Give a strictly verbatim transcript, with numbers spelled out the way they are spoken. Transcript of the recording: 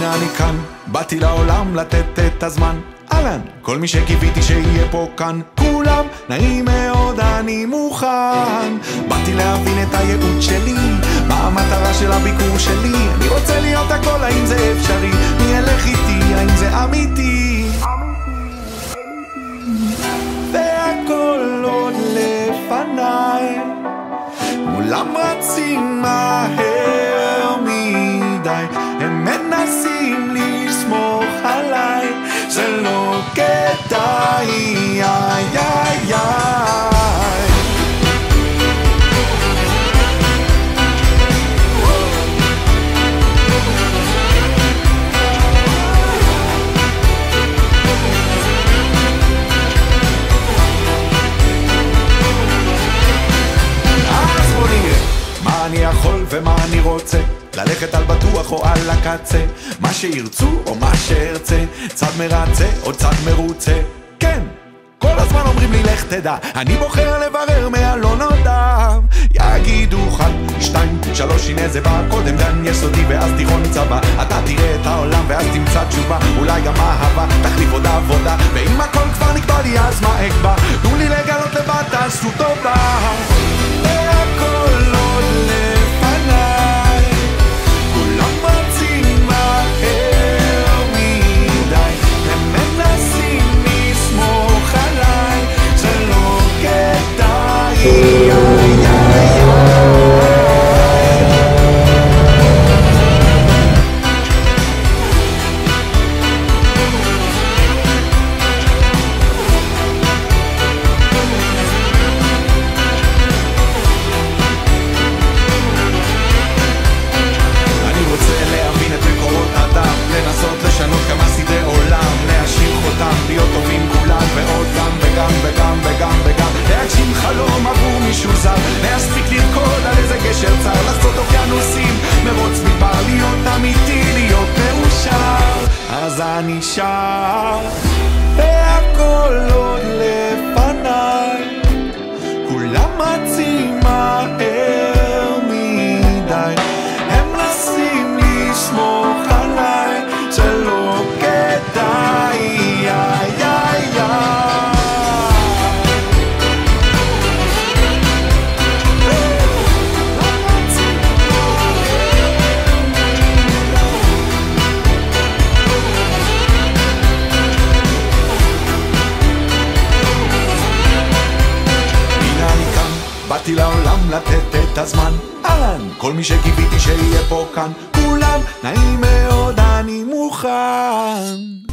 הנה אני כאן, באתי לעולם לתת את הזמן. אהלן, כל מי שקיוויתי שיהיה פה כאן, כולם נעים מאוד, אני מוכן. באתי להבין את הייעוד שלי, מה המטרה של הביקור שלי. אני רוצה להיות הכל, האם זה אפשרי? מי ילך איתי, האם זה אמיתי? והכל עוד לפניי, כולם רצים מהר מדי, הם מנסים לסמוך עליי, זה לא כדאי, איי איי איי. אז בוא נראה מה אני יכול ומה אני רוצה, ללכת על בטוח או על הקצה, מה שירצו או מה שארצה, צד מרצה או צד מרוצה. כן, כל הזמן אומרים לי לך תדע, אני בוחר לברר מהלא נודע. יגידו אחד, שתיים, שלוש, הנה זה בא, קודם גן יסודי ואז תיכון צבא. אתה תראה את העולם ואז תמצא תשובה, אולי גם אהבה תחליף עוד עבודה. ואם הכל כבר נקבע לי אז מה אקבע, תנו לי לגלות לבד, תעשו טובה. והכל עוד לפניי, כולם רצים מהר מדי, הם מנסים לסמוך עליי, זה לא כדאי, איי איי איי. לשנות כמה סדרי עולם, להשאיר חותם, להיות טובים כולם, ועוד גם וגם וגם וגם וגם, להגשים חלום עבור מישהו זר, להספיק לרקוד על איזה גשר צר, לחצות אוקיינוסים, מרוץ מדבר, להיות אמיתי, להיות מאושר. אז אני שר, והכל עוד לפניי, כולם רצים מהר מדי, הם מנסים לסמוך עליי, זה לא כדאי, איי איי איי. הנה אני כאן, באתי לעולם לתת את הזמן. אהלן, כל מי שקיוויתי שיהיה פה כאן, כולם נעים מאוד, אני מוכן.